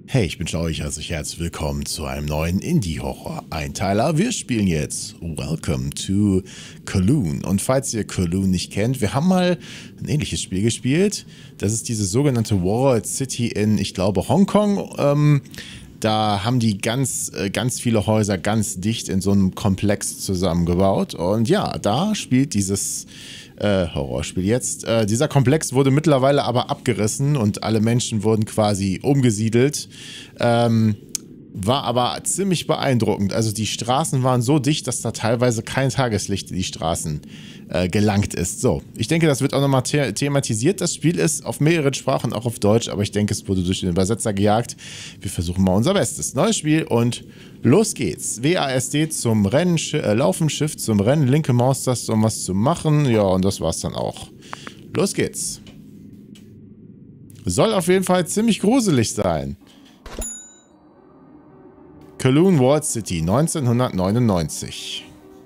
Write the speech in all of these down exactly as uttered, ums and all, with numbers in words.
Hey, ich wünsche euch herzlich herzlich willkommen zu einem neuen Indie-Horror-Einteiler. Wir spielen jetzt Welcome to Kowloon. Und falls ihr Kowloon nicht kennt, wir haben mal ein ähnliches Spiel gespielt. Das ist diese sogenannte Walled City in, ich glaube, Hongkong. Ähm, da haben die ganz, äh, ganz viele Häuser ganz dicht in so einem Komplex zusammengebaut. Und ja, da spielt dieses Äh, Horrorspiel jetzt. Äh, dieser Komplex wurde mittlerweile aber abgerissen und alle Menschen wurden quasi umgesiedelt. Ähm, war aber ziemlich beeindruckend. Also die Straßen waren so dicht, dass da teilweise kein Tageslicht in die Straßen äh, gelangt ist. So, ich denke, das wird auch nochmal the thematisiert. Das Spiel ist auf mehreren Sprachen, auch auf Deutsch, aber ich denke, es wurde durch den Übersetzer gejagt. Wir versuchen mal unser Bestes. Neues Spiel und los geht's. W A S D zum Rennen, äh, Laufen, Shift zum Rennen, linke Maustaste, um was zu machen. Ja, und das war's dann auch. Los geht's. Soll auf jeden Fall ziemlich gruselig sein. Kowloon Walled City, neunzehnhundertneunundneunzig.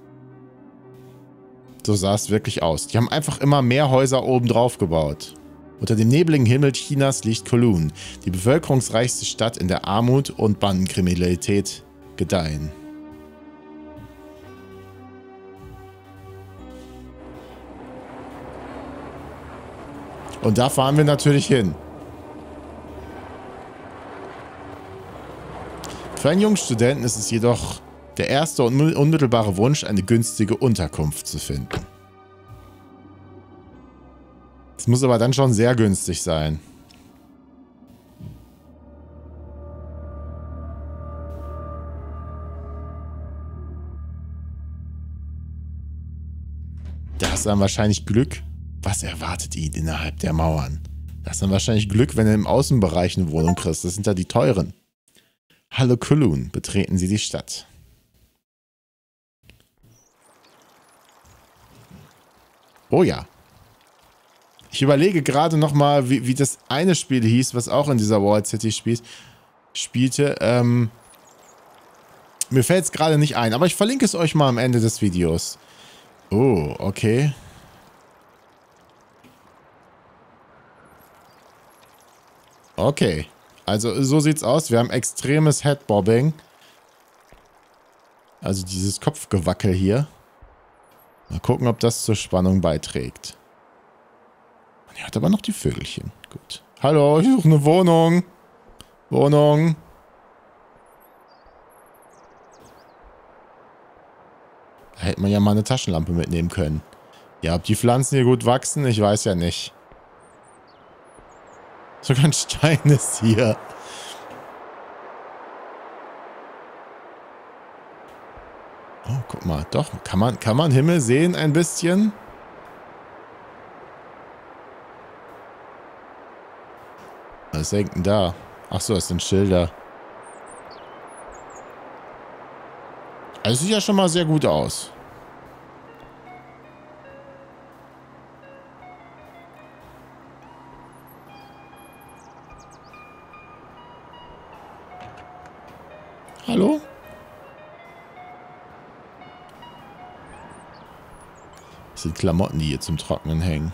So sah es wirklich aus. Die haben einfach immer mehr Häuser oben drauf gebaut. Unter dem nebligen Himmel Chinas liegt Kowloon, die bevölkerungsreichste Stadt, in der Armut und Bandenkriminalität gedeihen. Und da fahren wir natürlich hin. Für einen jungen Studenten ist es jedoch der erste und unmittelbare Wunsch, eine günstige Unterkunft zu finden. Es muss aber dann schon sehr günstig sein. Da hast du dann wahrscheinlich Glück. Was erwartet ihn innerhalb der Mauern? Da hast du dann wahrscheinlich Glück, wenn du im Außenbereich eine Wohnung kriegst. Das sind ja die teuren. Hallo Kowloon, betreten Sie die Stadt. Oh ja. Ich überlege gerade nochmal, wie, wie das eine Spiel hieß, was auch in dieser Walled City spielt, spielte. Ähm, mir fällt es gerade nicht ein, aber ich verlinke es euch mal am Ende des Videos. Oh, okay. Okay. Also so sieht's aus. Wir haben extremes Headbobbing. Also dieses Kopfgewackel hier. Mal gucken, ob das zur Spannung beiträgt. Man hört aber noch die Vögelchen. Gut. Hallo, ich suche eine Wohnung. Wohnung. Da hätte man ja mal eine Taschenlampe mitnehmen können. Ja, ob die Pflanzen hier gut wachsen, ich weiß ja nicht. Sogar ein Stein ist hier. Oh, guck mal. Doch, kann man, kann man Himmel sehen ein bisschen? Was hängt denn da? Achso, das sind Schilder. Also sieht ja schon mal sehr gut aus. Hallo? Das sind Klamotten, die hier zum Trocknen hängen.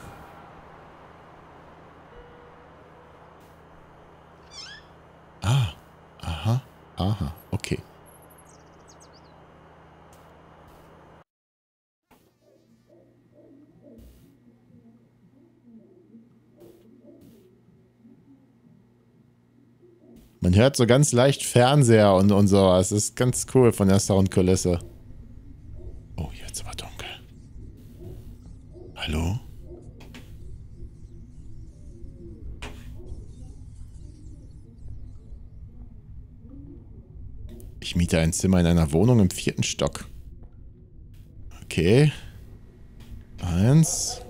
Ah, aha, aha, okay. Man hört so ganz leicht Fernseher und, und sowas. Das ist ganz cool von der Soundkulisse. Oh, jetzt aber dunkel. Hallo? Ich miete ein Zimmer in einer Wohnung im vierten Stock. Okay. Eins.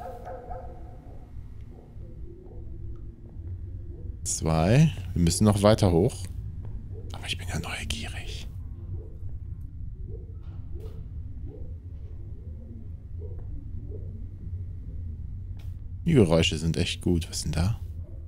Zwei. Wir müssen noch weiter hoch. Aber ich bin ja neugierig. Die Geräusche sind echt gut. Was ist denn da?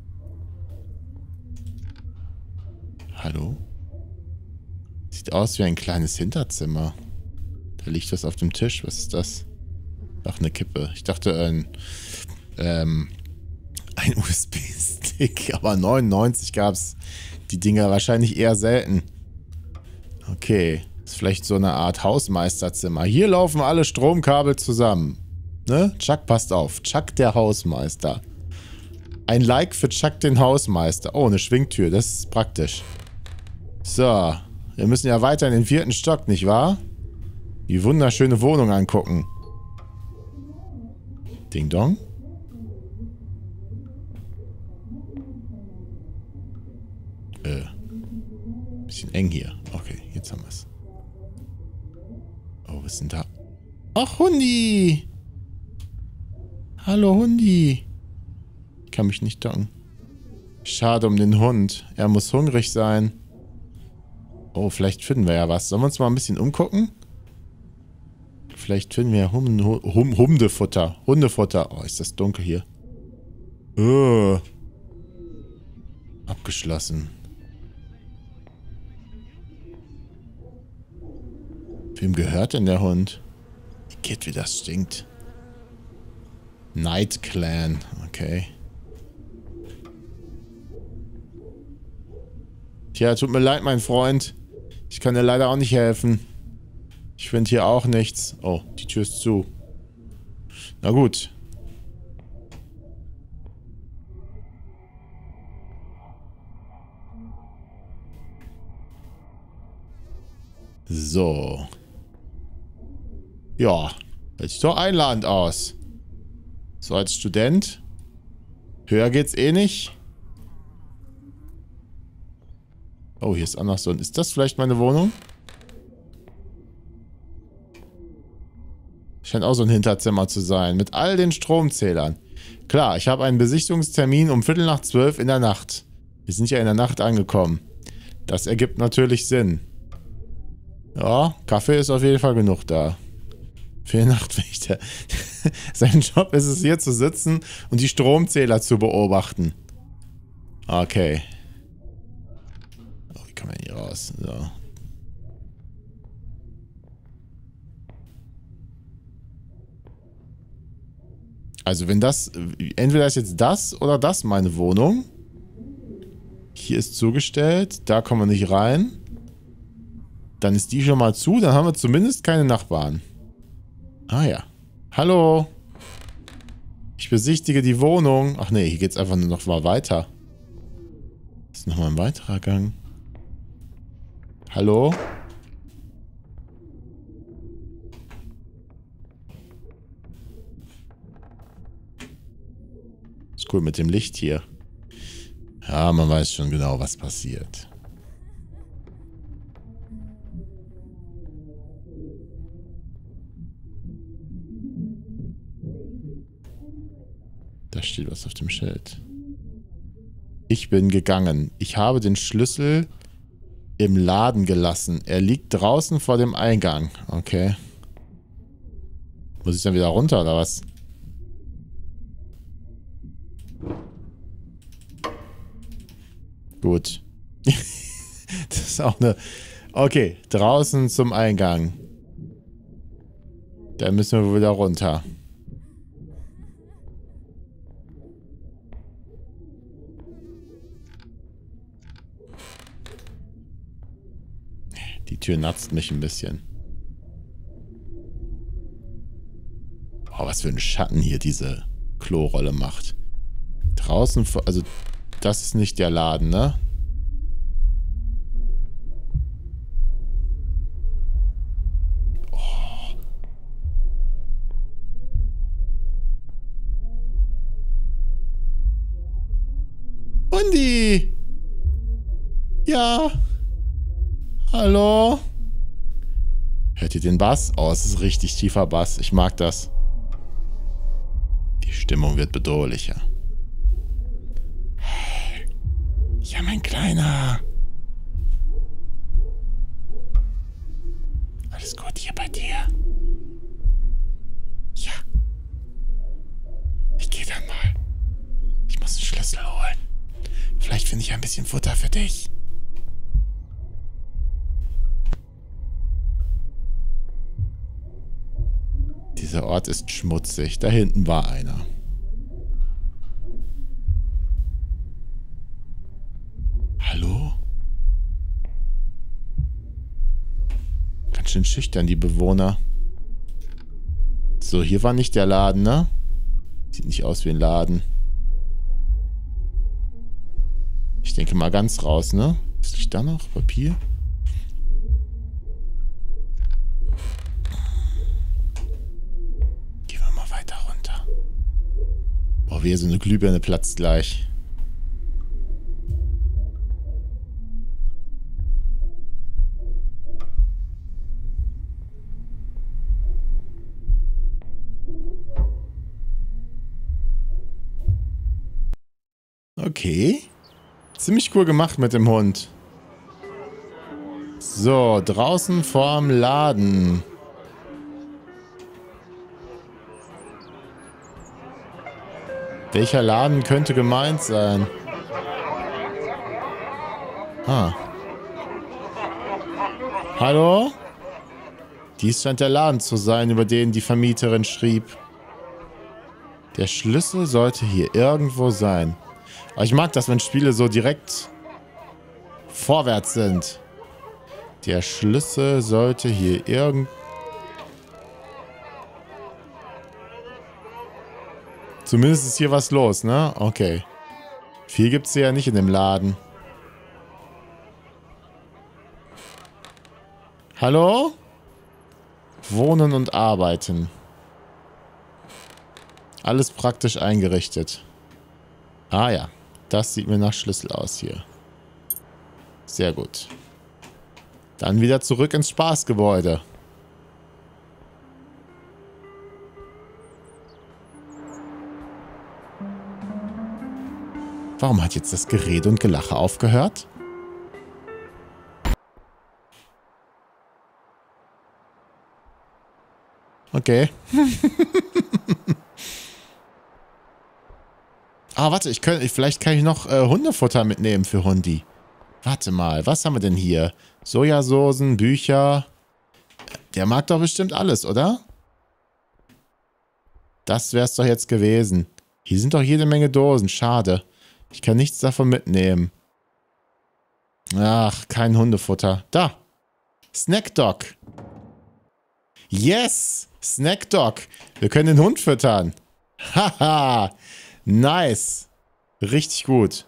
Hallo? Sieht aus wie ein kleines Hinterzimmer. Da liegt was auf dem Tisch. Was ist das? Ach, eine Kippe. Ich dachte, ein... Ähm... Ein U S B-Stick, aber neunundneunzig gab es die Dinger wahrscheinlich eher selten. Okay, ist vielleicht so eine Art Hausmeisterzimmer. Hier laufen alle Stromkabel zusammen. Ne? Chuck, passt auf. Chuck der Hausmeister. Ein Like für Chuck den Hausmeister. Oh, eine Schwingtür, das ist praktisch. So, wir müssen ja weiter in den vierten Stock, nicht wahr? Die wunderschöne Wohnung angucken. Ding Dong. Äh. Bisschen eng hier. Okay, jetzt haben wir es. Oh, was ist denn da? Ach, Hundi! Hallo, Hundi. Ich kann mich nicht docken. Schade um den Hund. Er muss hungrig sein. Oh, vielleicht finden wir ja was. Sollen wir uns mal ein bisschen umgucken? Vielleicht finden wir ja Hum Hum Hundefutter. Hundefutter. Oh, ist das dunkel hier. Oh. Abgeschlossen. Wem gehört denn der Hund? Geht, wie das stinkt. Night Clan. Okay. Tja, tut mir leid, mein Freund. Ich kann dir leider auch nicht helfen. Ich finde hier auch nichts. Oh, die Tür ist zu. Na gut. So. Ja, hört sich doch einladend aus. So als Student. Höher geht's eh nicht. Oh, hier ist auch noch so ein... Ist das vielleicht meine Wohnung? Scheint auch so ein Hinterzimmer zu sein. Mit all den Stromzählern. Klar, ich habe einen Besichtigungstermin um Viertel nach zwölf in der Nacht. Wir sind ja in der Nacht angekommen. Das ergibt natürlich Sinn. Ja, Kaffee ist auf jeden Fall genug da. Für den Nachtwächter. Sein Job ist es, hier zu sitzen und die Stromzähler zu beobachten. Okay. Oh, wie kann man hier raus? So. Also wenn das... Entweder ist jetzt das oder das meine Wohnung. Hier ist zugestellt. Da kommen wir nicht rein. Dann ist die schon mal zu. Dann haben wir zumindest keine Nachbarn. Ah ja. Hallo. Ich besichtige die Wohnung. Ach nee, hier geht's einfach nur noch mal weiter. Das ist nochmal ein weiterer Gang. Hallo? Ist cool mit dem Licht hier. Ja, man weiß schon genau, was passiert. Da steht was auf dem Schild. Ich bin gegangen. Ich habe den Schlüssel im Laden gelassen. Er liegt draußen vor dem Eingang. Okay. Muss ich dann wieder runter, oder was? Gut. Das ist auch eine... Okay, draußen zum Eingang. Da müssen wir wieder runter. Die Tür natzt mich ein bisschen. Oh, was für ein Schatten hier diese Klorolle macht. Draußen, also das ist nicht der Laden, ne? Oh. Hundi! Ja? Hallo? Hört ihr den Bass? Oh, es ist richtig tiefer Bass. Ich mag das. Die Stimmung wird bedrohlicher. Hey. Ja, mein Kleiner. Alles gut hier bei dir? Ja. Ich gehe dann mal. Ich muss einen Schlüssel holen. Vielleicht finde ich ein bisschen Futter für dich. Dieser Ort ist schmutzig. Da hinten war einer. Ganz schön schüchtern, die Bewohner. So, hier war nicht der Laden, ne? Sieht nicht aus wie ein Laden. Ich denke mal ganz raus, ne? Was liegt da noch? Papier? Gehen wir mal weiter runter. Boah, wie so eine Glühbirne platzt gleich. Okay. Ziemlich cool gemacht mit dem Hund. So, draußen vorm Laden. Welcher Laden könnte gemeint sein? Ah. Hallo? Dies scheint der Laden zu sein, über den die Vermieterin schrieb. Der Schlüssel sollte hier irgendwo sein. Aber ich mag das, wenn Spiele so direkt vorwärts sind. Der Schlüssel sollte hier irgend... Zumindest ist hier was los, ne? Okay. Viel gibt es hier ja nicht in dem Laden. Hallo? Wohnen und arbeiten. Alles praktisch eingerichtet. Ah ja. Das sieht mir nach Schlüssel aus hier. Sehr gut. Dann wieder zurück ins Spaßgebäude. Warum hat jetzt das Gerede und Gelache aufgehört? Okay. Ah, warte, ich könnte, vielleicht kann ich noch äh, Hundefutter mitnehmen für Hundi. Warte mal, was haben wir denn hier? Sojasoßen, Bücher. Der mag doch bestimmt alles, oder? Das wär's doch jetzt gewesen. Hier sind doch jede Menge Dosen, schade. Ich kann nichts davon mitnehmen. Ach, kein Hundefutter. Da. Snack Dog. Yes! Snack Dog. Wir können den Hund füttern. Haha. Nice. Richtig gut.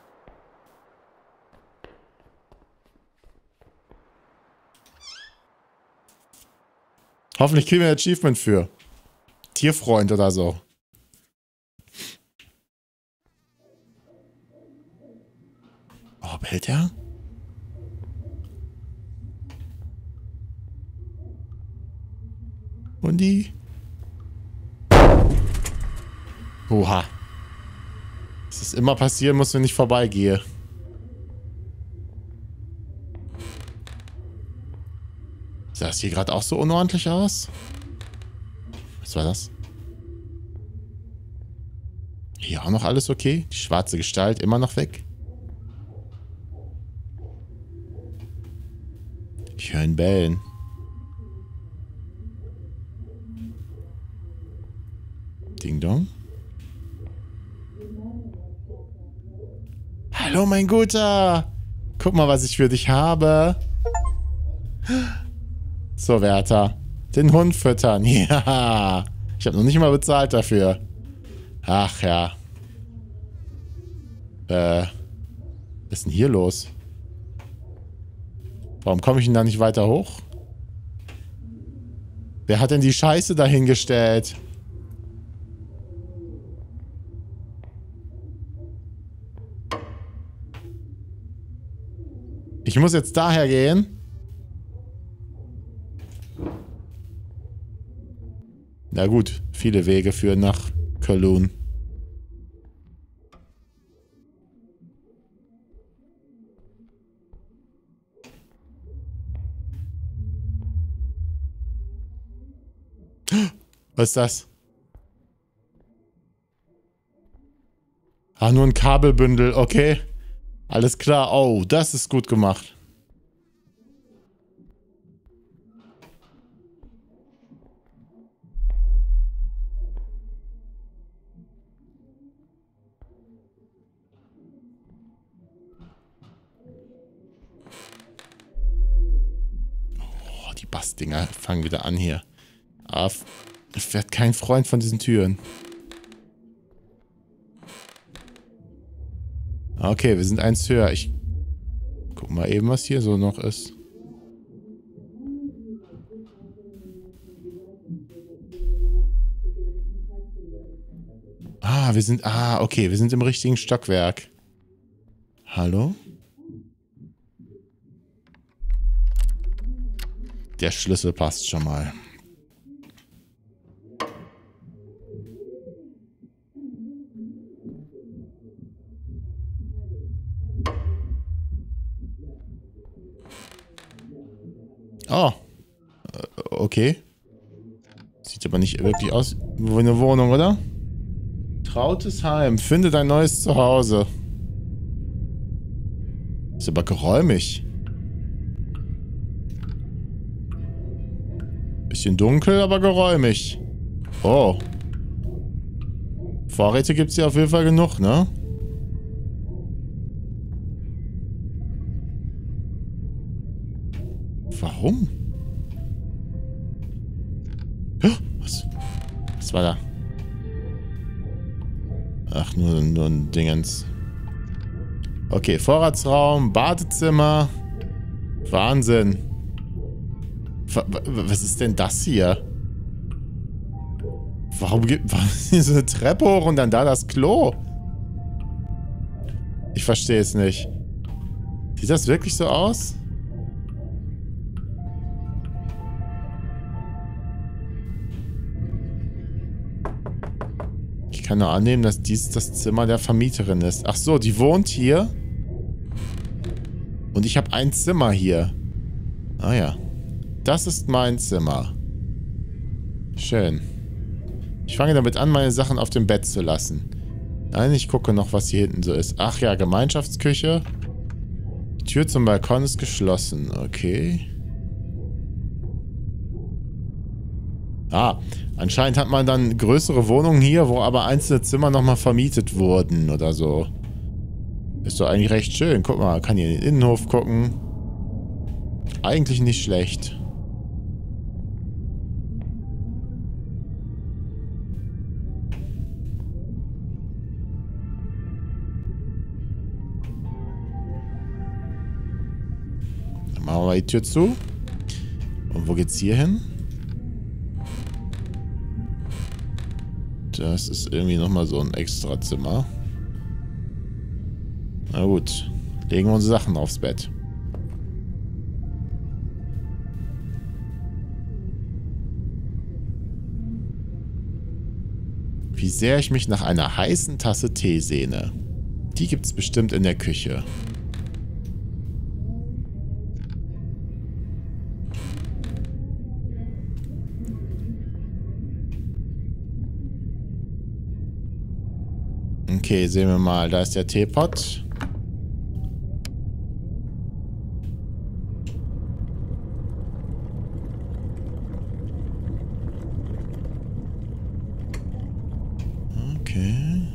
Hoffentlich kriegen wir ein Achievement für. Tierfreund oder so. Oh, bellt er? Und die? Oha. Dass das immer passieren muss, wenn ich vorbeigehe. Sah das hier gerade auch so unordentlich aus? Was war das? Hier auch noch alles okay? Die schwarze Gestalt immer noch weg? Ich höre ihn bellen. Ding Dong. Hallo, mein Guter. Guck mal, was ich für dich habe. So, Wärter. Den Hund füttern. Ja. Ich habe noch nicht mal bezahlt dafür. Ach ja. Äh. Was ist denn hier los? Warum komme ich denn da nicht weiter hoch? Wer hat denn die Scheiße dahingestellt? Ich muss jetzt daher gehen. Na gut, viele Wege führen nach Kowloon. Was ist das? Ah, nur ein Kabelbündel, okay. Alles klar. Oh, das ist gut gemacht. Spaßdinger fangen wieder an hier. Aber ich werde kein Freund von diesen Türen. Okay, wir sind eins höher. Ich guck mal eben, was hier so noch ist. Ah, wir sind... Ah, okay, wir sind im richtigen Stockwerk. Hallo? Der Schlüssel passt schon mal. Oh. Okay. Sieht aber nicht wirklich aus wie eine Wohnung, oder? Trautes Heim. Finde dein neues Zuhause. Ist aber geräumig. Bisschen dunkel, aber geräumig. Oh. Vorräte gibt es hier auf jeden Fall genug, ne? Warum? Was? Was war da? Ach, nur, nur ein Dingens. Okay, Vorratsraum, Badezimmer. Wahnsinn. Was ist denn das hier? Warum gibt es hier so eine Treppe hoch und dann da das Klo? Ich verstehe es nicht. Sieht das wirklich so aus? Ich kann nur annehmen, dass dies das Zimmer der Vermieterin ist. Ach so, die wohnt hier. Und ich habe ein Zimmer hier. Ah ja. Das ist mein Zimmer. Schön. Ich fange damit an, meine Sachen auf dem Bett zu lassen. Nein, ich gucke noch, was hier hinten so ist. Ach ja, Gemeinschaftsküche. Die Tür zum Balkon ist geschlossen. Okay. Ah, anscheinend hat man dann größere Wohnungen hier, wo aber einzelne Zimmer nochmal vermietet wurden oder so. Ist doch eigentlich recht schön. Guck mal, kann hier in den Innenhof gucken. Eigentlich nicht schlecht. Dann machen wir mal die Tür zu. Und wo geht's hier hin? Das ist irgendwie nochmal so ein Extrazimmer. Na gut. Legen wir unsere Sachen aufs Bett. Wie sehr ich mich nach einer heißen Tasse Tee sehne. Die gibt's bestimmt in der Küche. Okay, sehen wir mal. Da ist der Teepot. Okay.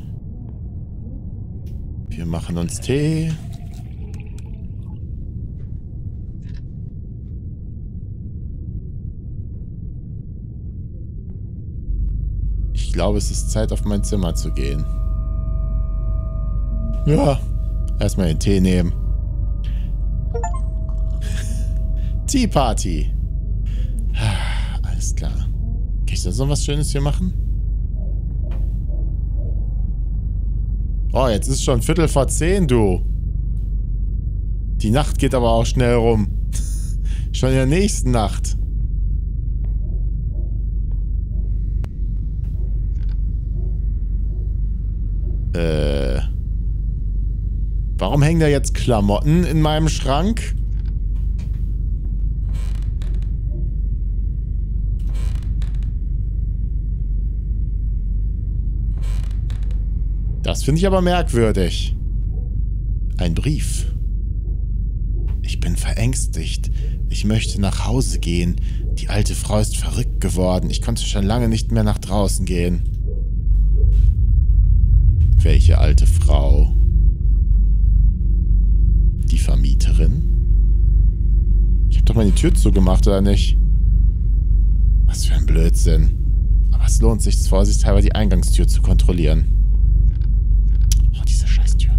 Wir machen uns Tee. Ich glaube, es ist Zeit, auf mein Zimmer zu gehen. Ja, erstmal den Tee nehmen. Tea Party. Alles klar. Kann ich sonst noch was Schönes hier machen? Oh, jetzt ist schon Viertel vor zehn, du. Die Nacht geht aber auch schnell rum. Schon in der nächsten Nacht. Äh... Warum hängen da jetzt Klamotten in meinem Schrank? Das finde ich aber merkwürdig. Ein Brief. Ich bin verängstigt. Ich möchte nach Hause gehen. Die alte Frau ist verrückt geworden. Ich konnte schon lange nicht mehr nach draußen gehen. Welche alte Frau? Die Vermieterin? Ich habe doch meine Tür zugemacht, oder nicht? Blödsinn. Aber es lohnt sich, vorsichtshalber die Eingangstür zu kontrollieren. Oh, diese Scheißtür.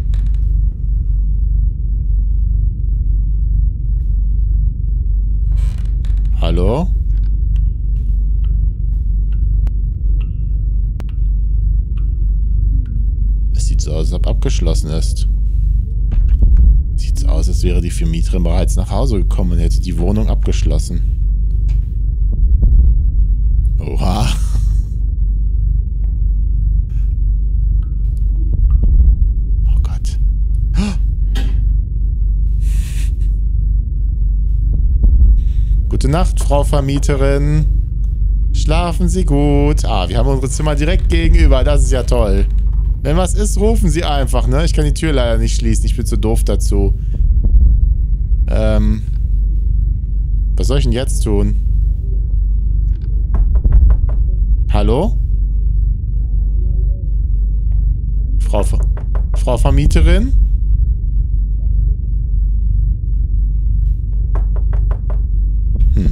Hallo? Es sieht so aus, als ob abgeschlossen ist. Sieht so aus, als wäre die Vermieterin bereits nach Hause gekommen und hätte die Wohnung abgeschlossen. Oha. Oh Gott. Gute Nacht, Frau Vermieterin. Schlafen Sie gut. Ah, wir haben unsere Zimmer direkt gegenüber. Das ist ja toll. Wenn was ist, rufen Sie einfach, ne? Ich kann die Tür leider nicht schließen. Ich bin zu doof dazu. Ähm. Was soll ich denn jetzt tun? Hallo? Frau, Ver Frau Vermieterin? Hm.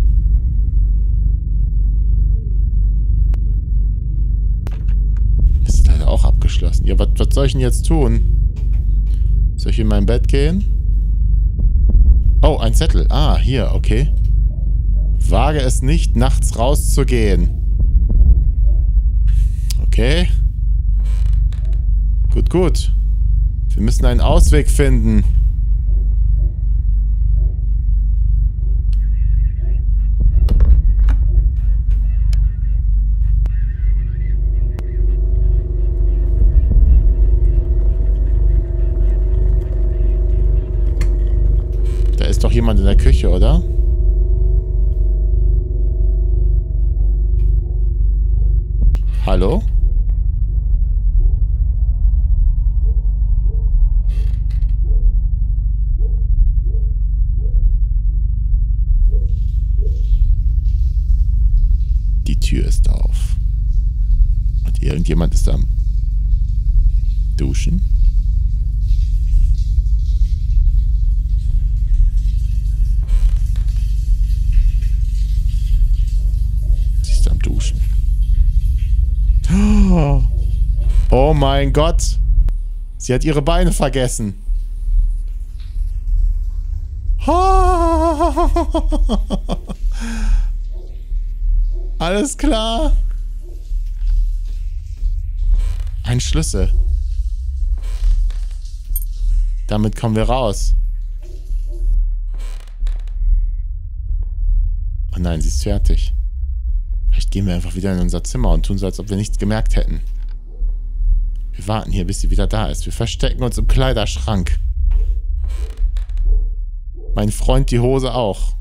Ist leider auch abgeschlossen. Ja, was soll ich denn jetzt tun? Soll ich in mein Bett gehen? Oh, ein Zettel. Ah, hier, okay. Wage es nicht, nachts rauszugehen. Okay. Gut, gut. Wir müssen einen Ausweg finden. Da ist doch jemand in der Küche, oder? Hallo? Die Tür ist auf. Und irgendjemand ist am Duschen. Sie ist am Duschen. Oh mein Gott. Sie hat ihre Beine vergessen. Alles klar. Ein Schlüssel. Damit kommen wir raus. Oh nein, sie ist fertig. Vielleicht gehen wir einfach wieder in unser Zimmer und tun so, als ob wir nichts gemerkt hätten. Wir warten hier, bis sie wieder da ist. Wir verstecken uns im Kleiderschrank. Mein Freund die Hose auch.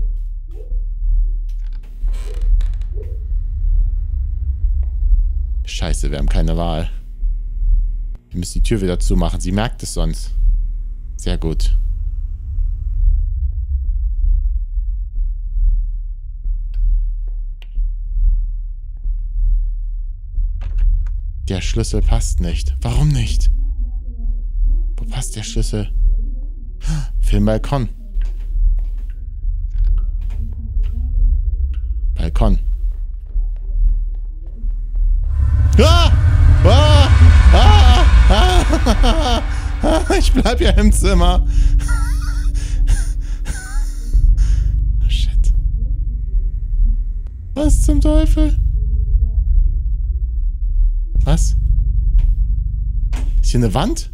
Scheiße, wir haben keine Wahl. Wir müssen die Tür wieder zumachen. Sie merkt es sonst. Sehr gut. Der Schlüssel passt nicht. Warum nicht? Wo passt der Schlüssel? Für den Balkon. Balkon. Ah! Ah! Ah! Ah! Ah! Ich bleib ja im Zimmer. Shit. Was zum Teufel? Was? Ist hier eine Wand?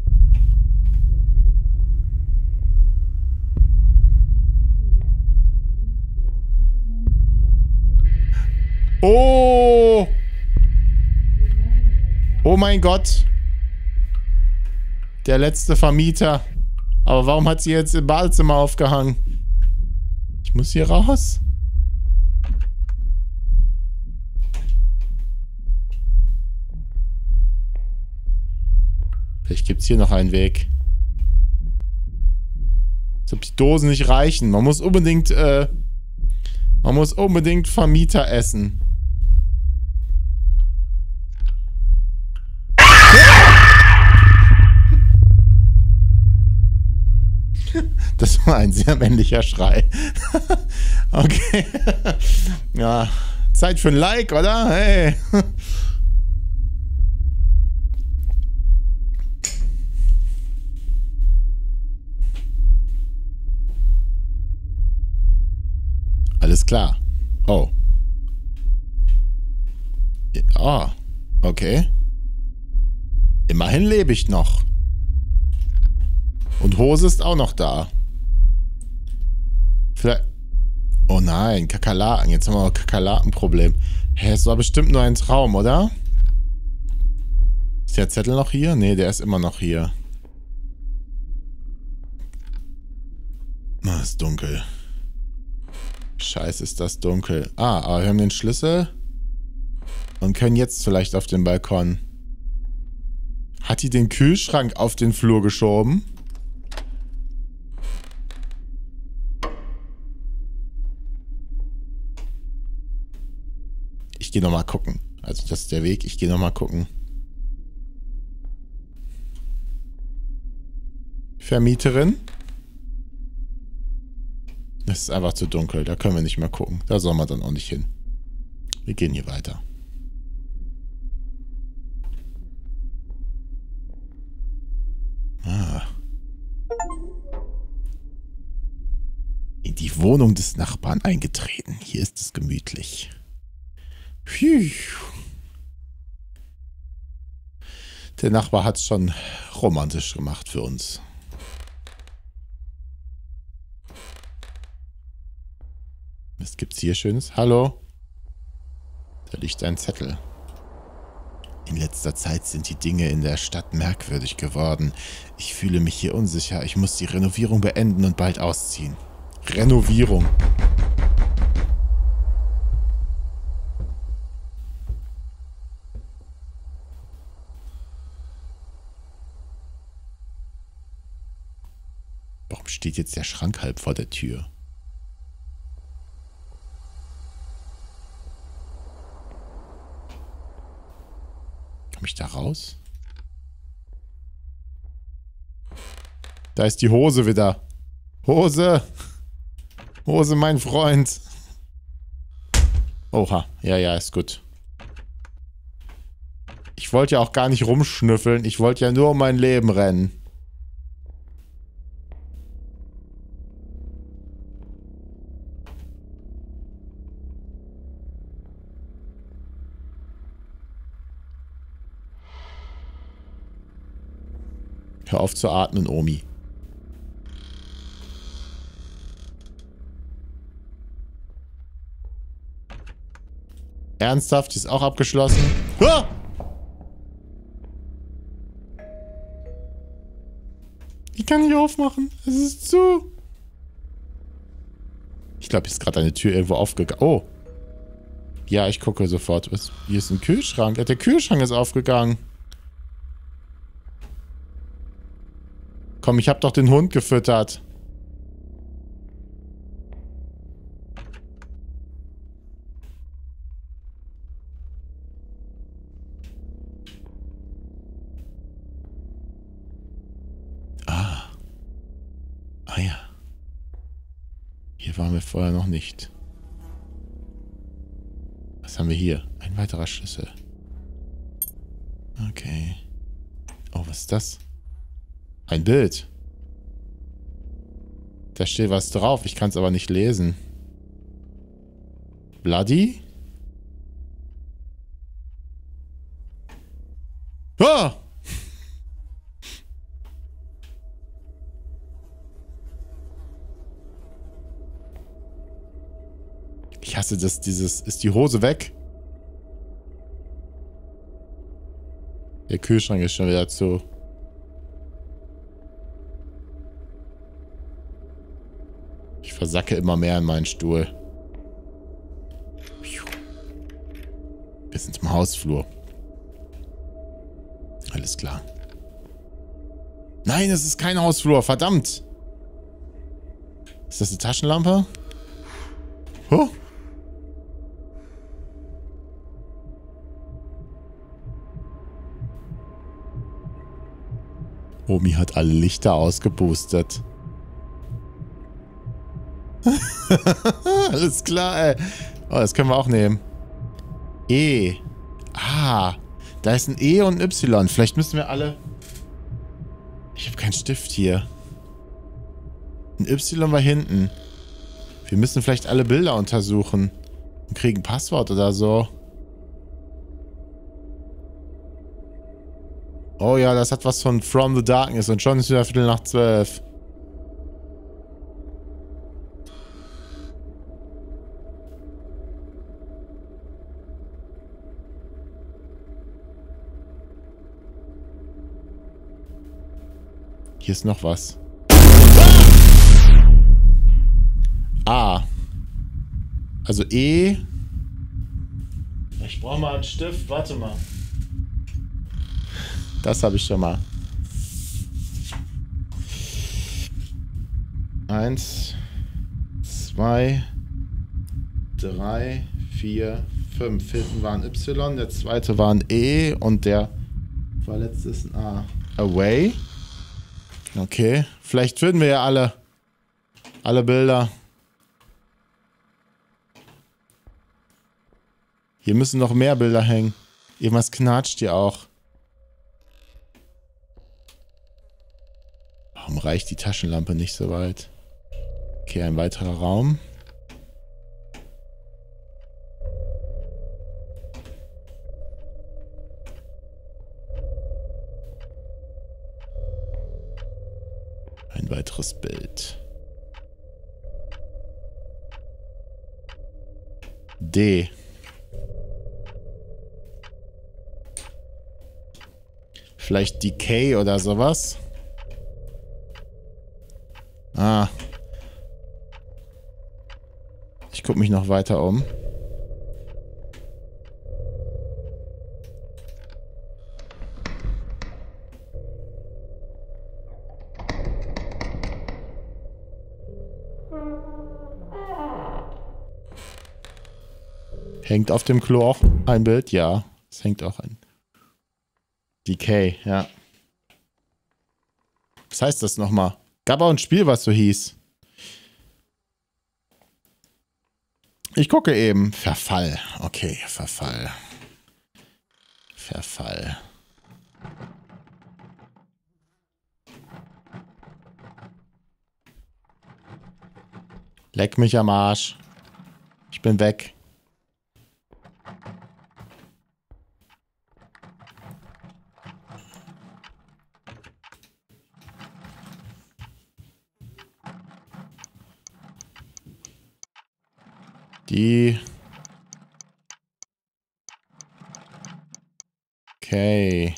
Oh! Oh mein Gott. Der letzte Vermieter. Aber warum hat sie jetzt im Badezimmer aufgehangen? Ich muss hier raus. Vielleicht gibt es hier noch einen Weg. Als ob die Dosen nicht reichen. Man muss unbedingt, äh, man muss unbedingt Vermieter essen. Das Ein sehr männlicher Schrei. Okay. Ja, Zeit für ein Like, oder? Hey. Alles klar. Oh. Oh, okay. Immerhin lebe ich noch. Und Hose ist auch noch da. Vielleicht... Oh nein, Kakerlaken. Jetzt haben wir ein Kakerlakenproblem. Hä, es war bestimmt nur ein Traum, oder? Ist der Zettel noch hier? Nee, der ist immer noch hier. Ah, ist dunkel. Scheiße, ist das dunkel. Ah, aber wir haben den Schlüssel. Und können jetzt vielleicht auf den Balkon. Hat die den Kühlschrank auf den Flur geschoben? Ich gehe nochmal gucken. Also das ist der Weg. Ich gehe nochmal gucken. Vermieterin? Es ist einfach zu dunkel. Da können wir nicht mehr gucken. Da soll man dann auch nicht hin. Wir gehen hier weiter. Ah. In die Wohnung des Nachbarn eingetreten. Hier ist es gemütlich. Phew. Der Nachbar hat es schon romantisch gemacht für uns. Was gibt's hier Schönes? Hallo? Da liegt ein Zettel. In letzter Zeit sind die Dinge in der Stadt merkwürdig geworden. Ich fühle mich hier unsicher. Ich muss die Renovierung beenden und bald ausziehen. Renovierung. Warum steht jetzt der Schrank halb vor der Tür? Komme ich da raus? Da ist die Hose wieder. Hose! Hose, mein Freund! Oha. Ja, ja, ist gut. Ich wollte ja auch gar nicht rumschnüffeln. Ich wollte ja nur um mein Leben rennen. Hör auf zu atmen, Omi. Ernsthaft? Die ist auch abgeschlossen? Ah! Ich kann nicht aufmachen. Es ist zu. Ich glaube, hier ist gerade eine Tür irgendwo aufgegangen. Oh. Ja, ich gucke sofort. Was? Hier ist ein Kühlschrank. Der Kühlschrank ist aufgegangen. Komm, ich habe doch den Hund gefüttert. Ah. Ah ja. Hier waren wir vorher noch nicht. Was haben wir hier? Ein weiterer Schlüssel. Okay. Oh, was ist das? Ein Bild. Da steht was drauf. Ich kann es aber nicht lesen. Bloody? Ah! Ich hasse das, dieses... Ist die Hose weg? Der Kühlschrank ist schon wieder zu... Ich versacke immer mehr in meinen Stuhl. Wir sind im Hausflur. Alles klar. Nein, es ist kein Hausflur. Verdammt. Ist das eine Taschenlampe? Huh? Omi hat alle Lichter ausgeboostet. Alles klar, ey. Oh, das können wir auch nehmen. E. Ah. Da ist ein E und ein Y. Vielleicht müssen wir alle... Ich habe keinen Stift hier. Ein Y war hinten. Wir müssen vielleicht alle Bilder untersuchen. Und kriegen ein Passwort oder so. Oh ja, das hat was von From the Darkness. Und schon ist wieder Viertel nach zwölf. Hier ist noch was. A. Also E. Ich brauche mal einen Stift. Warte mal. Das habe ich schon mal. Eins, zwei, drei, vier, fünf. Hinten war ein Y, der zweite war ein E und der vorletzte ist ein A. Away. Okay. Vielleicht finden wir ja alle. Alle Bilder. Hier müssen noch mehr Bilder hängen. Irgendwas knatscht hier auch. Warum reicht die Taschenlampe nicht so weit? Okay, ein weiterer Raum. Ein weiteres Bild. D. Vielleicht Decay oder sowas. Ah. Ich gucke mich noch weiter um. Hängt auf dem Klo auch ein Bild? Ja, es hängt auch ein. Decay, ja. Was heißt das nochmal? Gab auch ein Spiel, was so hieß. Ich gucke eben. Verfall. Okay, Verfall. Verfall. Leck mich am Arsch. Ich bin weg. Die... Okay.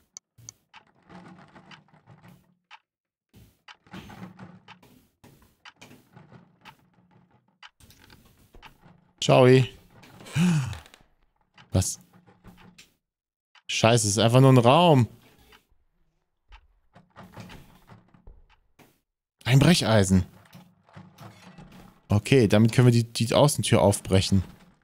Ciao. Was? Scheiße, es ist einfach nur ein Raum. Ein Brecheisen. Okay, damit können wir die, die Außentür aufbrechen.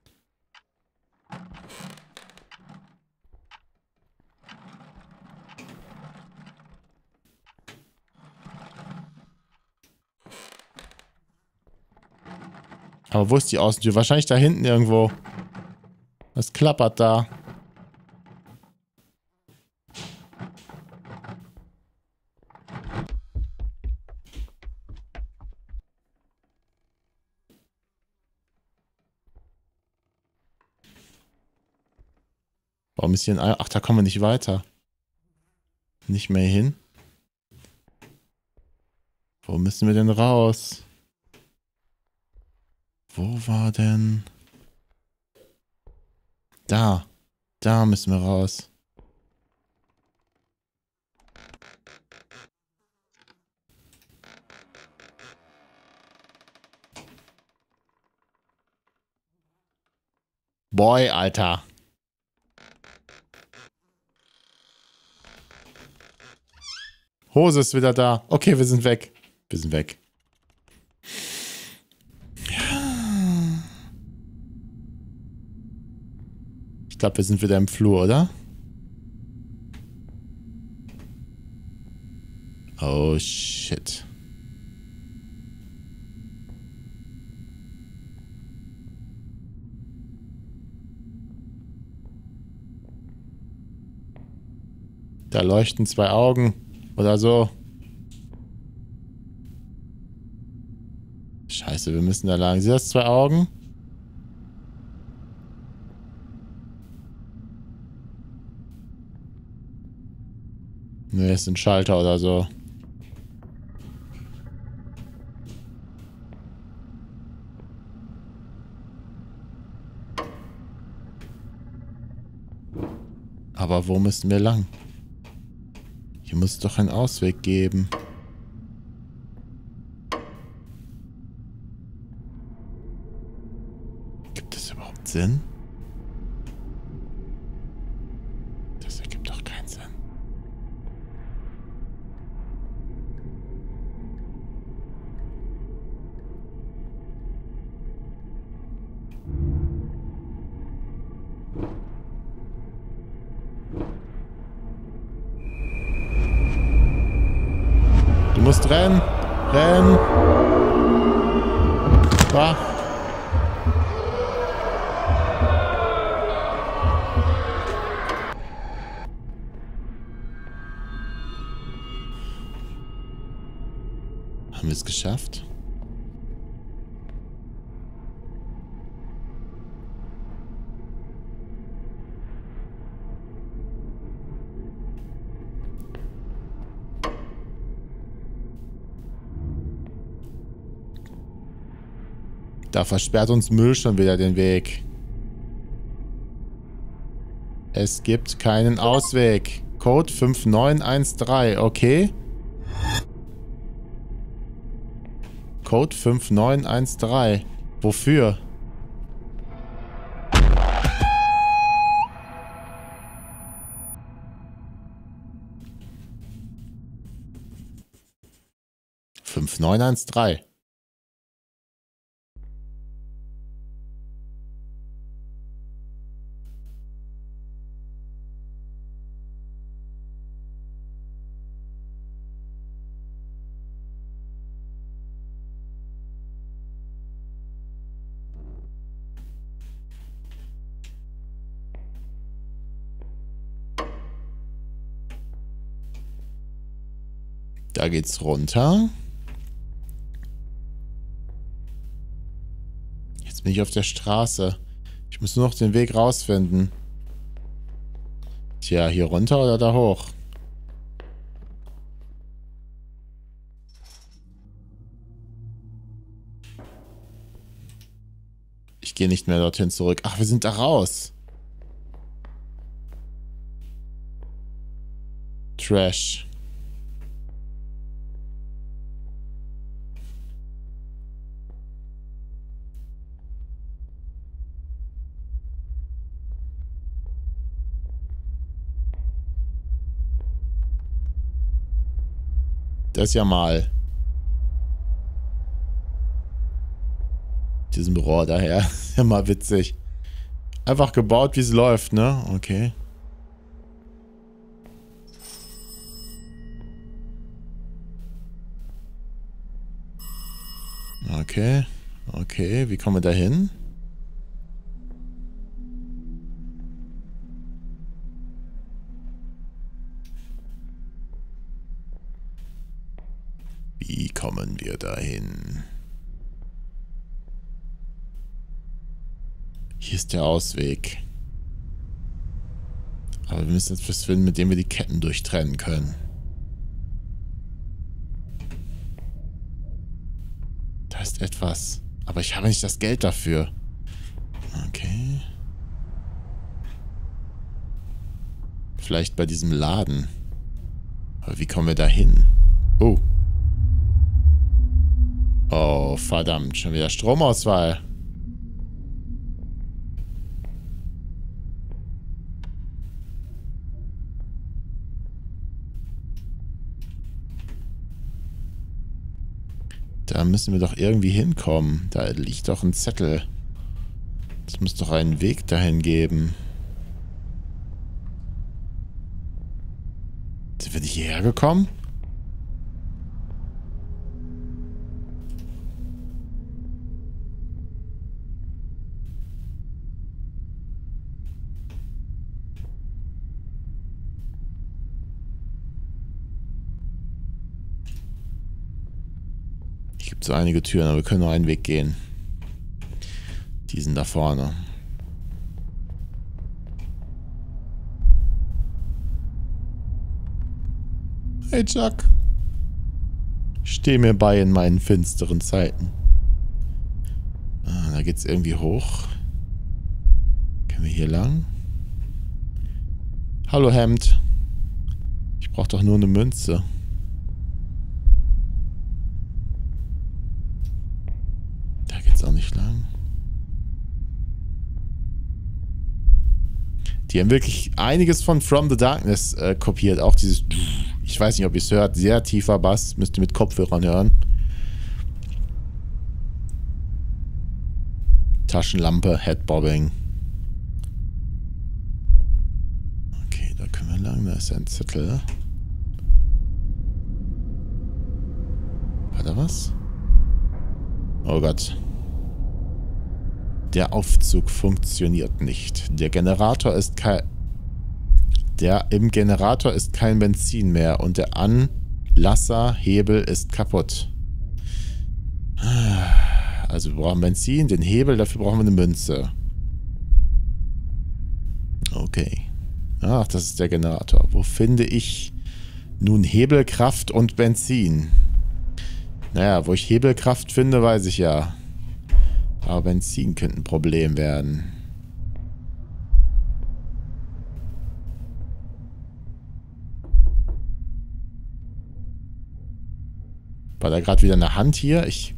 Aber wo ist die Außentür? Wahrscheinlich da hinten irgendwo. Was klappert da? Warum ist hier ein... Ach, da kommen wir nicht weiter. Nicht mehr hin. Wo müssen wir denn raus? Wo war denn... Da. Da müssen wir raus. Boy, Alter. Hose ist wieder da. Okay, wir sind weg. Wir sind weg. Ja. Ich glaube, wir sind wieder im Flur, oder? Oh, shit. Da leuchten zwei Augen. Oder so. Scheiße, wir müssen da lang. Siehst du das, zwei Augen? Ne, ist ein Schalter oder so. Aber wo müssen wir lang? Hier muss es doch einen Ausweg geben. Gibt es überhaupt Sinn? Das ergibt doch keinen Sinn. Du musst rennen. Rennen. Wach. Haben wir es geschafft? Da versperrt uns Müll schon wieder den Weg. Es gibt keinen Ausweg. Code fünf neun eins drei, okay? Code fünf neun eins drei. Wofür? fünf neun eins drei. Da geht's runter. Jetzt bin ich auf der Straße. Ich muss nur noch den Weg rausfinden. Tja, hier runter oder da hoch? Ich gehe nicht mehr dorthin zurück. Ach, wir sind da raus. Trash. Das ist ja mal. Diesem Rohr daher. Ist ja mal witzig. Einfach gebaut, wie es läuft, ne? Okay. Okay. Okay, wie kommen wir da hin? Wie kommen wir dahin? Hier ist der Ausweg. Aber wir müssen jetzt was finden, mit dem wir die Ketten durchtrennen können. Da ist etwas. Aber ich habe nicht das Geld dafür. Okay. Vielleicht bei diesem Laden. Aber wie kommen wir da hin? Oh. Oh, verdammt. Schon wieder Stromausfall. Da müssen wir doch irgendwie hinkommen. Da liegt doch ein Zettel. Es muss doch einen Weg dahin geben. Sind wir nicht hierher gekommen? Gibt so einige Türen, aber wir können nur einen Weg gehen. Die sind da vorne. Hey Chuck. Steh mir bei in meinen finsteren Zeiten. Ah, da geht's irgendwie hoch. Können wir hier lang? Hallo Hemd. Ich brauche doch nur eine Münze. Da geht's auch nicht lang. Die haben wirklich einiges von From the Darkness äh, kopiert. Auch dieses... Ich weiß nicht, ob ihr es hört. Sehr tiefer Bass. Müsst ihr mit Kopfhörern hören. Taschenlampe, Headbobbing. Okay, da können wir lang. Da ist ein Zettel. War da was? Oh Gott. Der Aufzug funktioniert nicht. Der Generator ist kein... Der im Generator ist kein Benzin mehr und der Anlasserhebel ist kaputt. Also wir brauchen Benzin, den Hebel, dafür brauchen wir eine Münze. Okay. Ach, das ist der Generator. Wo finde ich nun Hebelkraft und Benzin? Naja, wo ich Hebelkraft finde, weiß ich ja. Aber Benzin könnte ein Problem werden. War da gerade wieder eine Hand hier? Ich...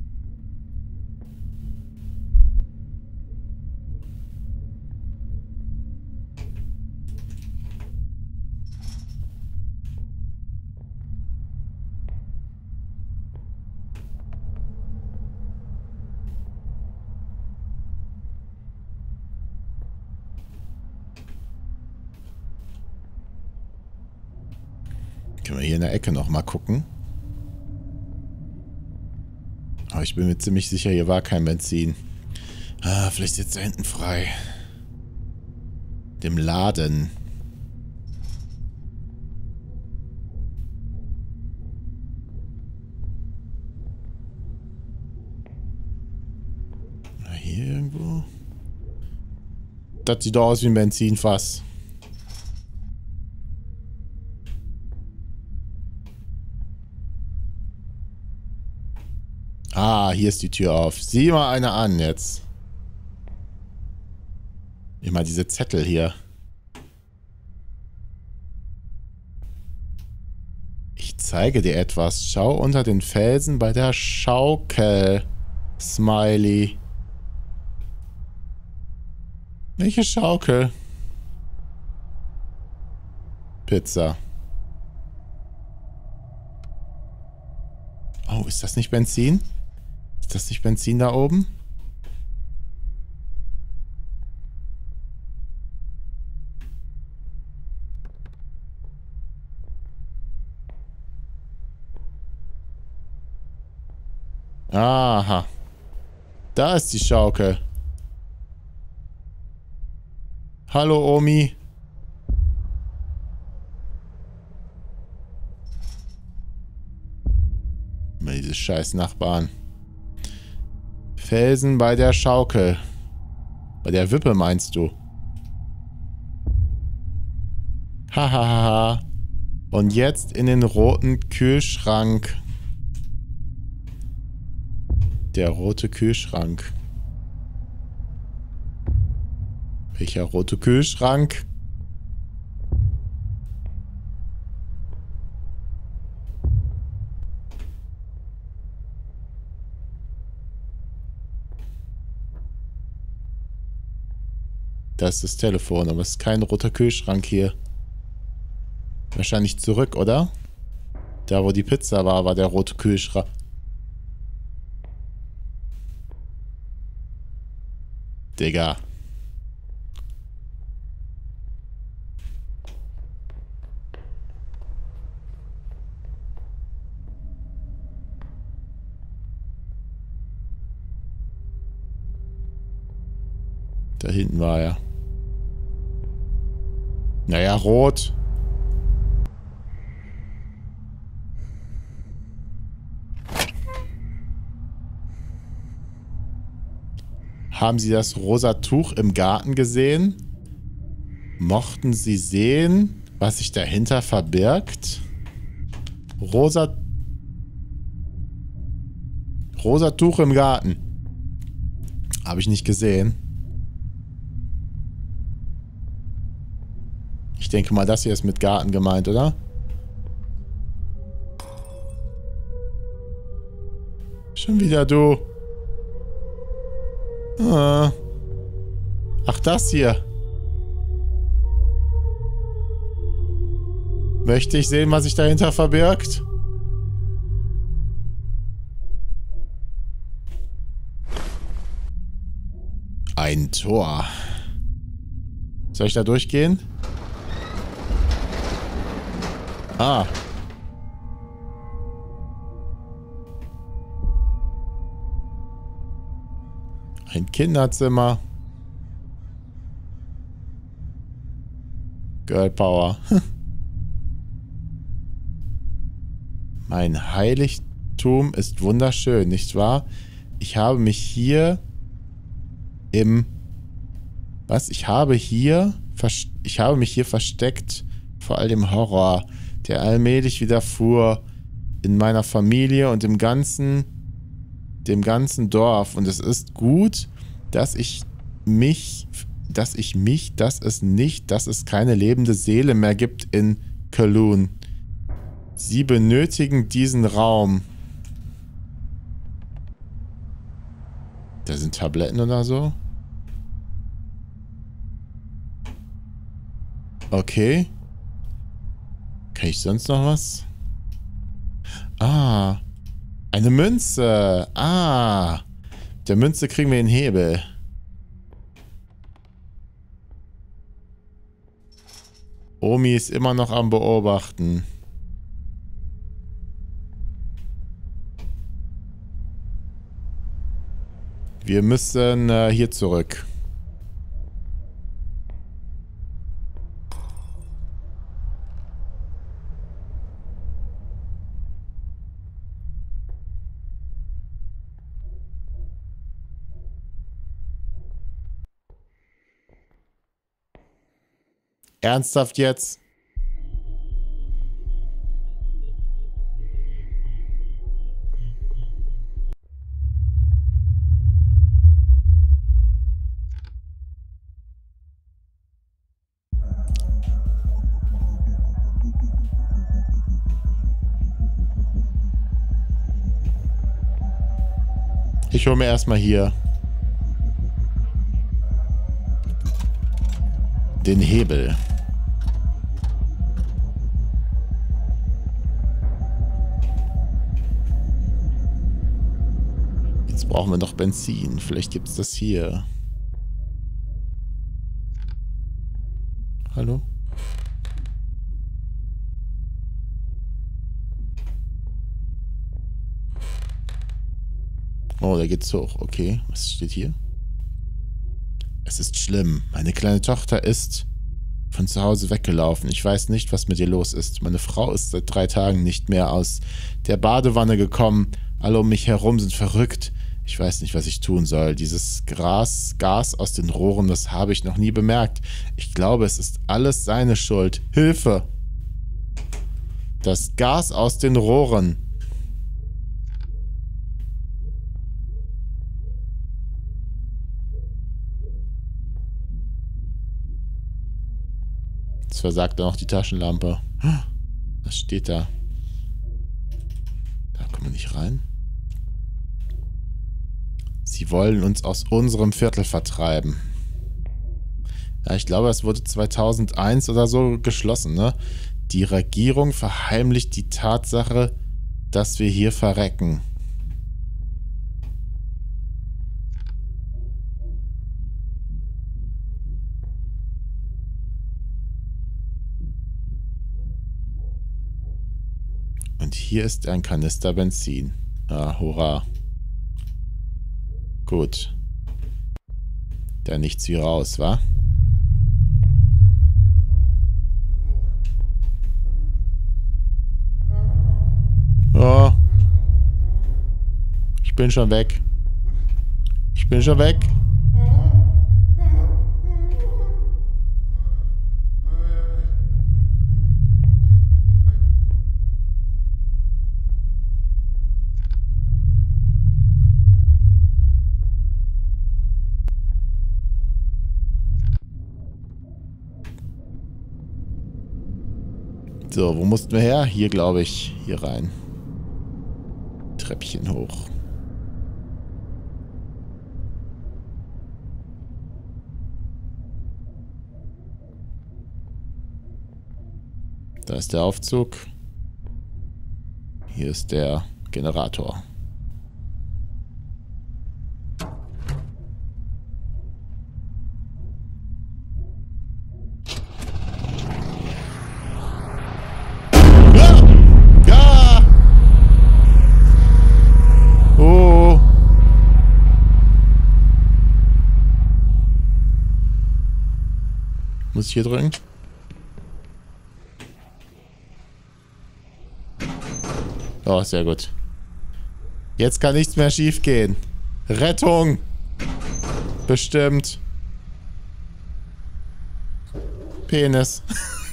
Können wir hier in der Ecke nochmal gucken? Aber ich bin mir ziemlich sicher, hier war kein Benzin. Ah, vielleicht ist jetzt da hinten frei. Dem Laden. Hier irgendwo? Das sieht doch aus wie ein Benzinfass. Ah, hier ist die Tür auf. Sieh mal eine an jetzt. Immer diese Zettel hier. Ich zeige dir etwas. Schau unter den Felsen bei der Schaukel. Smiley. Welche Schaukel? Pizza. Oh, ist das nicht Benzin? Ist das nicht Benzin da oben? Aha. Da ist die Schaukel. Hallo, Omi. Immer diese scheiß Nachbarn. Felsen bei der Schaukel. Bei der Wippe meinst du? Hahaha. Und jetzt in den roten Kühlschrank. Der rote Kühlschrank. Welcher rote Kühlschrank? Da ist das Telefon, aber es ist kein roter Kühlschrank hier. Wahrscheinlich zurück, oder? Da, wo die Pizza war, war der rote Kühlschrank. Digga. Da hinten war er. Naja, rot. Haben Sie das rosa Tuch im Garten gesehen? Mochten Sie sehen, was sich dahinter verbirgt? Rosa... Rosa Tuch im Garten. Habe ich nicht gesehen. Ich denke mal, das hier ist mit Garten gemeint, oder? Schon wieder du. Ah. Ach, das hier. Möchte ich sehen, was sich dahinter verbirgt? Ein Tor. Soll ich da durchgehen? Ah. Ein Kinderzimmer. Girl Power. Mein Heiligtum ist wunderschön, nicht wahr? Ich habe mich hier im... Was? Ich habe hier... Ich habe mich hier versteckt vor all dem Horror, der allmählich widerfuhr in meiner Familie und im ganzen... dem ganzen Dorf. Und es ist gut, dass ich mich... dass ich mich, dass es nicht, dass es keine lebende Seele mehr gibt in Kowloon. Sie benötigen diesen Raum. Da sind Tabletten oder so. Okay. Kann ich sonst noch was? Ah. Eine Münze. Ah. Mit der Münze kriegen wir den Hebel. Omi ist immer noch am Beobachten. Wir müssen äh, hier zurück. Ernsthaft jetzt? Ich hole mir erstmal hier den Hebel. Jetzt brauchen wir noch Benzin. Vielleicht gibt es das hier. Hallo? Oh, da geht's hoch. Okay, was steht hier? Es ist schlimm. Meine kleine Tochter ist von zu Hause weggelaufen. Ich weiß nicht, was mit ihr los ist. Meine Frau ist seit drei Tagen nicht mehr aus der Badewanne gekommen. Alle um mich herum sind verrückt. Ich weiß nicht, was ich tun soll. Dieses Gras, Gas aus den Rohren, das habe ich noch nie bemerkt. Ich glaube, es ist alles seine Schuld. Hilfe! Das Gas aus den Rohren. Jetzt versagt auch noch die Taschenlampe. Was steht da? Da kommen wir nicht rein. Sie wollen uns aus unserem Viertel vertreiben. Ja, ich glaube, es wurde zweitausendeins oder so geschlossen, ne? Die Regierung verheimlicht die Tatsache, dass wir hier verrecken. Und hier ist ein Kanister Benzin. Ah, hurra. Gut. Da nichts wie raus, wa? Oh. Ich bin schon weg. Ich bin schon weg. So, wo mussten wir her? Hier, glaube ich. Hier rein. Treppchen hoch. Da ist der Aufzug. Hier ist der Generator. Ja! Oh! Muss ich hier drücken? Oh, sehr gut. Jetzt kann nichts mehr schief gehen. Rettung! Bestimmt. Penis.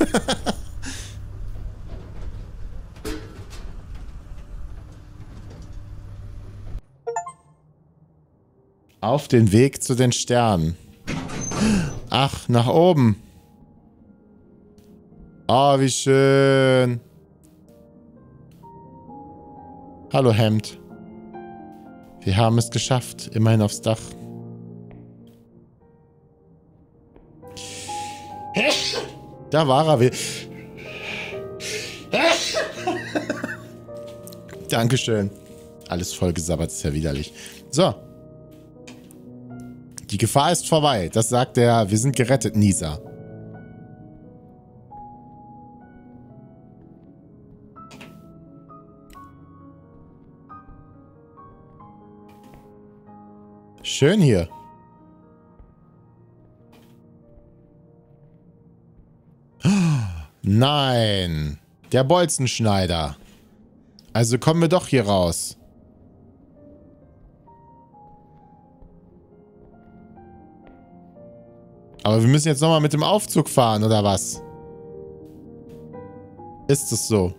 Auf den Weg zu den Sternen. Ach, nach oben. Oh, wie schön. Hallo, Hemd. Wir haben es geschafft. Immerhin aufs Dach. Da war er. Dankeschön. Alles vollgesabbert, ist ja widerlich. So. Die Gefahr ist vorbei. Das sagt der, wir sind gerettet, Nisa. Schön hier. Nein. Der Bolzenschneider. Also kommen wir doch hier raus. Aber wir müssen jetzt nochmal mit dem Aufzug fahren, oder was? Ist es so?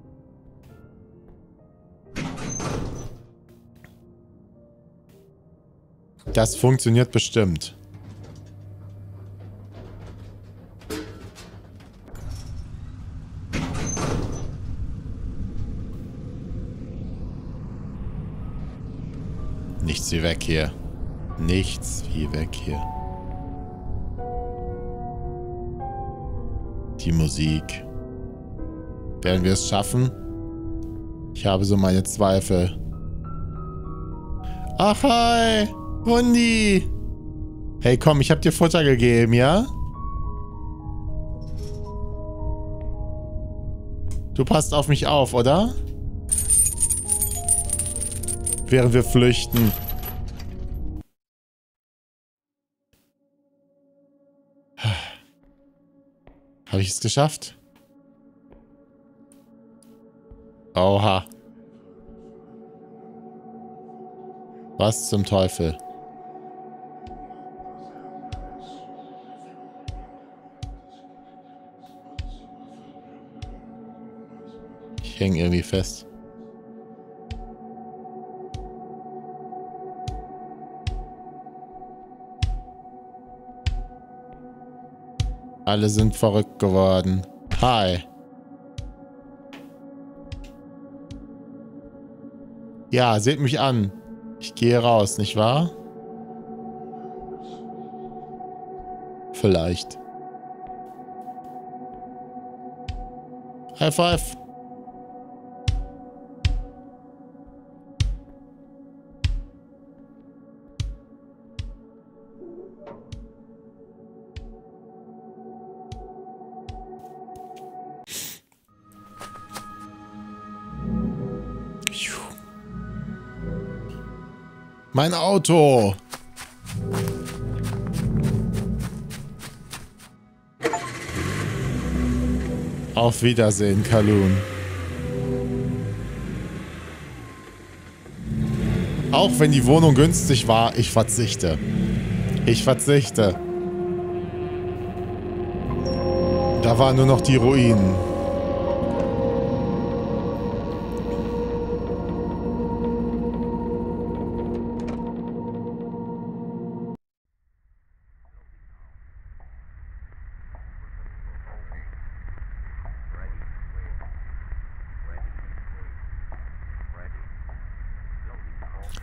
Das funktioniert bestimmt. Nichts wie weg hier. Nichts wie weg hier. Die Musik. Werden wir es schaffen? Ich habe so meine Zweifel. Ach, hi! Hundi! Hey, komm, ich hab dir Futter gegeben, ja? Du passt auf mich auf, oder? Während wir flüchten. Habe ich es geschafft? Oha. Was zum Teufel? Ich hänge irgendwie fest. Alle sind verrückt geworden. Hi. Ja, seht mich an. Ich gehe raus, nicht wahr? Vielleicht. High five. Mein Auto. Auf Wiedersehen, Kaloon. Auch wenn die Wohnung günstig war, ich verzichte. Ich verzichte. Da waren nur noch die Ruinen.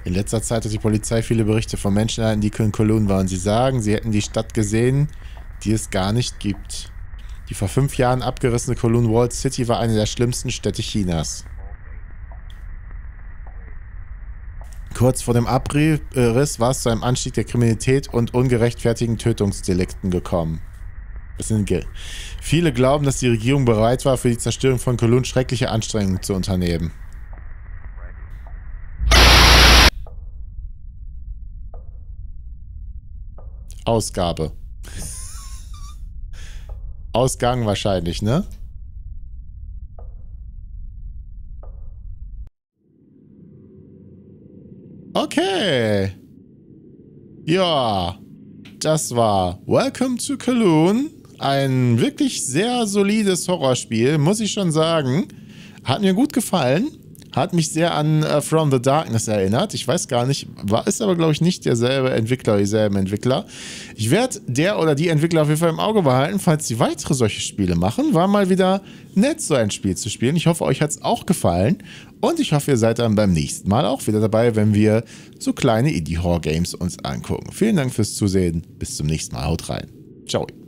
In letzter Zeit hat die Polizei viele Berichte von Menschen erhalten, die in Kowloon waren. Sie sagen, sie hätten die Stadt gesehen, die es gar nicht gibt. Die vor fünf Jahren abgerissene Kowloon Walled City war eine der schlimmsten Städte Chinas. Kurz vor dem Abriss war es zu einem Anstieg der Kriminalität und ungerechtfertigen Tötungsdelikten gekommen. Das sind Ge Viele glauben, dass die Regierung bereit war, für die Zerstörung von Kowloon schreckliche Anstrengungen zu unternehmen. Ausgabe. Ausgang wahrscheinlich, ne? Okay. Ja. Das war Welcome to Kowloon. Ein wirklich sehr solides Horrorspiel, muss ich schon sagen. Hat mir gut gefallen. Hat mich sehr an uh, From the Darkness erinnert. Ich weiß gar nicht, war ist aber, glaube ich, nicht derselbe Entwickler, dieselben Entwickler. Ich werde der oder die Entwickler auf jeden Fall im Auge behalten, falls sie weitere solche Spiele machen. War mal wieder nett, so ein Spiel zu spielen. Ich hoffe, euch hat es auch gefallen. Und ich hoffe, ihr seid dann beim nächsten Mal auch wieder dabei, wenn wir so kleine Indie-Horror-Games uns angucken. Vielen Dank fürs Zusehen. Bis zum nächsten Mal. Haut rein. Ciao.